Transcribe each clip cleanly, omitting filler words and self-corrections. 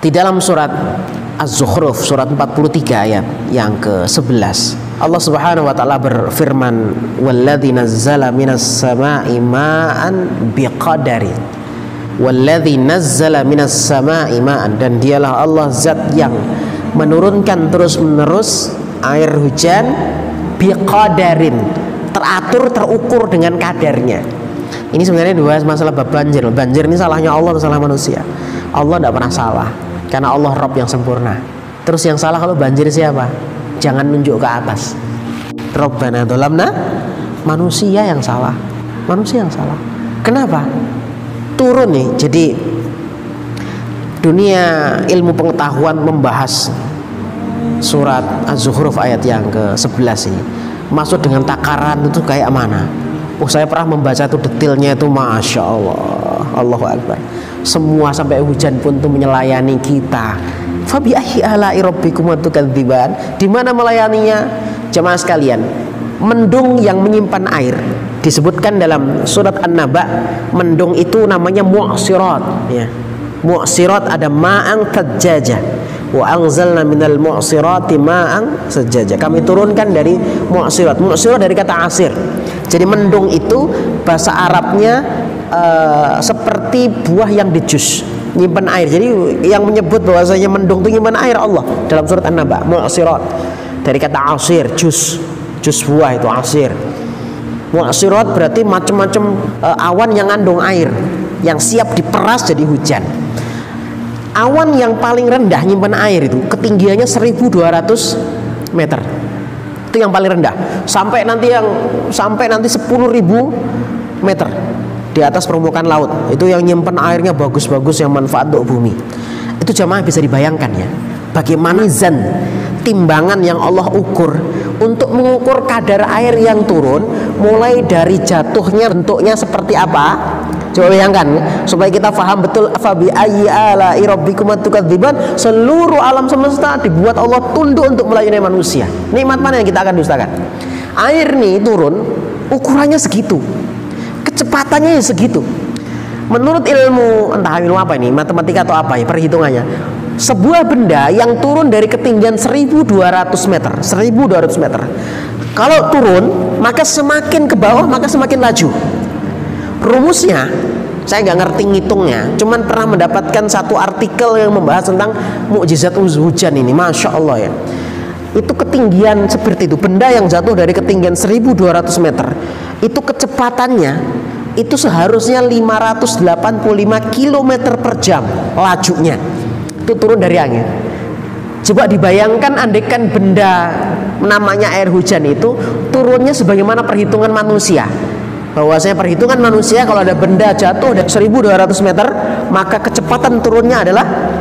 Di dalam surat Az-Zukhruf surat 43 ayat yang ke-11, Allah Subhanahu wa taala berfirman, "Walladzi nazzala minas sama'i ma'an biqadari." Walladzi nazzala minas sama'i ma'an, dan dialah Allah zat yang menurunkan terus-menerus air hujan biqadarin, teratur, terukur dengan kadarnya. Ini sebenarnya dua masalah bab banjir. Banjir ini salahnya Allah atau salah manusia? Allah tidak pernah salah, karena Allah Rabb yang sempurna. Terus yang salah kalau banjir siapa? Jangan nunjuk ke atas. Rabbana dzalamna, manusia yang salah. Manusia yang salah. Kenapa? Turun nih. Jadi dunia ilmu pengetahuan membahas surat Az-Zukhruf ayat yang ke-11 ini. Maksud dengan takaran itu kayak mana? Saya pernah membaca itu detailnya itu, Masya Allah, Allahu Akbar. Semua sampai hujan pun tuh menyelani kita. Fabi ayyi ala'i rabbikum tukadziban. Di mana melayaninya? Jemaah sekalian, mendung yang menyimpan air disebutkan dalam surat An-Naba. Mendung itu namanya mu'sirat, ya. Mu'sirat ada ma'ang tajjajah. Wa anzalna minal mu'sirati ma'an sajjaja. Kami turunkan dari mu'sirat. Mu'sirat dari kata asir. Jadi mendung itu bahasa Arabnya seperti buah yang dijus, nyimpan air. Jadi yang menyebut bahwasanya mendung itu nyimpan air Allah dalam surat An-Naba. Mu'sirat dari kata asir, jus buah itu asir. Mu'sirat berarti macam-macam awan yang ngandung air, yang siap diperas jadi hujan. Awan yang paling rendah nyimpan air itu ketinggiannya 1.200 meter. Itu yang paling rendah. Sampai nanti 10.000 meter di atas permukaan laut. Itu yang nyimpan airnya bagus-bagus, yang manfaat untuk bumi. Itu jamaah bisa dibayangkan ya, bagaimana mizan, timbangan yang Allah ukur untuk mengukur kadar air yang turun, mulai dari jatuhnya bentuknya seperti apa. Coba bayangkan supaya kita paham betul. Fabi ayyi ala'i rabbikum tukadziban. Seluruh alam semesta dibuat Allah tunduk untuk melayani manusia. Nikmat mana yang kita akan dustakan? Air nih turun, ukurannya segitu, kecepatannya segitu. Menurut ilmu, entah ilmu apa ini, matematika atau apa ya, perhitungannya, sebuah benda yang turun dari ketinggian 1.200 meter, 1.200 meter, kalau turun maka semakin ke bawah maka semakin laju. Rumusnya saya nggak ngerti ngitungnya, cuman pernah mendapatkan satu artikel yang membahas tentang mukjizat hujan ini. Masya Allah ya, itu ketinggian seperti itu, benda yang jatuh dari ketinggian 1.200 meter itu kecepatannya itu seharusnya 585 km per jam lajunya, itu turun dari angin. Coba dibayangkan andaikan benda namanya air hujan itu turunnya sebagaimana perhitungan manusia. Bahwasanya perhitungan manusia, kalau ada benda jatuh dari 1.200 meter maka kecepatan turunnya adalah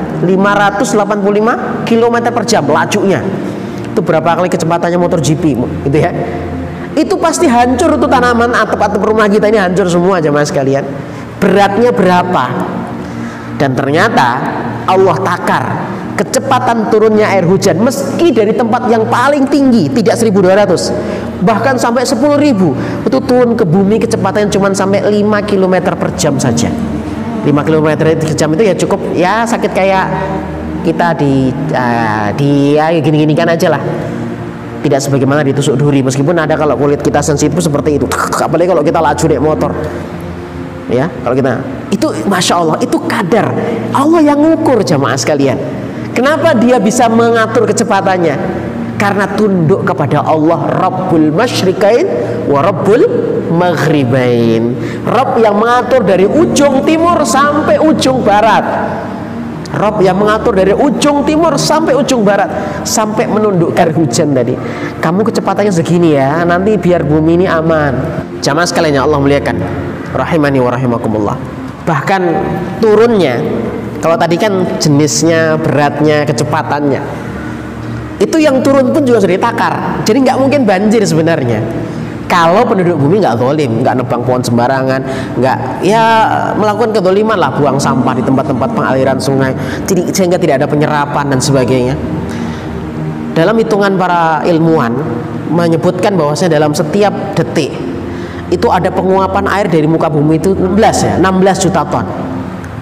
585 km per jam lajunya. Itu berapa kali kecepatannya motor GP gitu ya. Itu pasti hancur tuh tanaman, atap-atap rumah kita ini hancur semua jemaah sekalian. Beratnya berapa? Dan ternyata Allah takar kecepatan turunnya air hujan meski dari tempat yang paling tinggi, tidak 1.200, bahkan sampai 10.000, itu turun ke bumi kecepatannya cuma sampai 5 km per jam saja. 5 km per jam itu ya cukup, ya sakit kayak kita ya gini-gini kan aja lah, tidak sebagaimana ditusuk duri. Meskipun ada kalau kulit kita sensitif seperti itu, apalagi kalau kita laju naik motor ya, kalau kita itu Masya Allah, itu kadar Allah yang ngukur jamaah sekalian. Kenapa dia bisa mengatur kecepatannya? Karena tunduk kepada Allah, Rabbul Masyriqain wa Rabbul Maghribain, Rabb yang mengatur dari ujung timur sampai ujung barat, Rabb yang mengatur dari ujung timur sampai ujung barat, sampai menundukkan hujan tadi. Kamu kecepatannya segini ya, nanti biar bumi ini aman. Jamaah sekalian yang Allah muliakan, rahimani wa rahimakumullah. Bahkan turunnya, kalau tadi kan jenisnya, beratnya, kecepatannya, itu yang turun pun juga sudah ditakar. Jadi nggak mungkin banjir sebenarnya kalau penduduk bumi nggak zalim, nggak nebang pohon sembarangan, nggak ya melakukan kezaliman lah, buang sampah di tempat-tempat pengaliran sungai, jadi sehingga tidak ada penyerapan dan sebagainya. Dalam hitungan para ilmuwan menyebutkan bahwasanya dalam setiap detik itu ada penguapan air dari muka bumi itu 16 juta ton.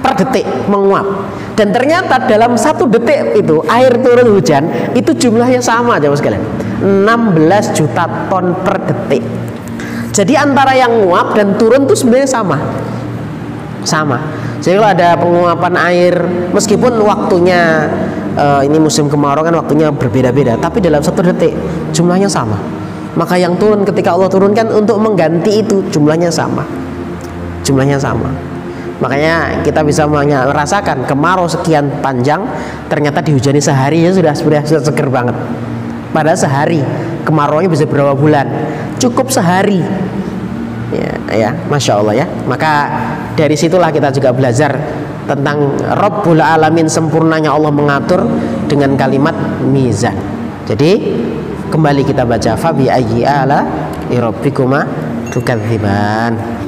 per detik menguap. Dan ternyata dalam 1 detik itu air turun hujan itu jumlahnya sama jemaah sekalian, 16 juta ton per detik. Jadi antara yang nguap dan turun itu sebenarnya sama. Jadi kalau ada penguapan air, meskipun waktunya ini musim kemarau kan waktunya berbeda-beda, tapi dalam 1 detik jumlahnya sama. Maka yang turun ketika Allah turunkan untuk mengganti itu jumlahnya sama. Makanya kita bisa merasakan kemarau sekian panjang, ternyata dihujani sehari ya sudah seger banget. Padahal sehari, kemarauannya bisa berapa bulan, cukup sehari. Ya, masya Allah ya. Maka dari situlah kita juga belajar tentang Rabbul Alamin, sempurnanya Allah mengatur dengan kalimat mizan. Jadi kembali kita baca fabi ayyi ala rabbikuma tukadziban.